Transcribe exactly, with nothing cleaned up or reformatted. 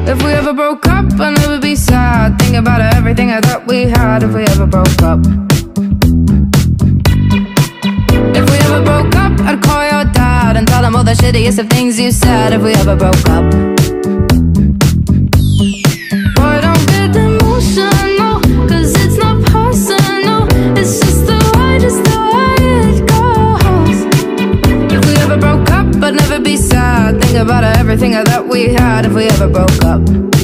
If we ever broke up, I'd never be sad. Think about everything I thought we had. If we ever broke up, if we ever broke up, I'd call your dad and tell him all the shittiest of things you said. If we ever broke up, boy, don't get emotional, cause it's not personal. It's just the way, just the way it goes. If we ever broke up, I'd never be sad. Think about everything I thought we had. If we ever broke up.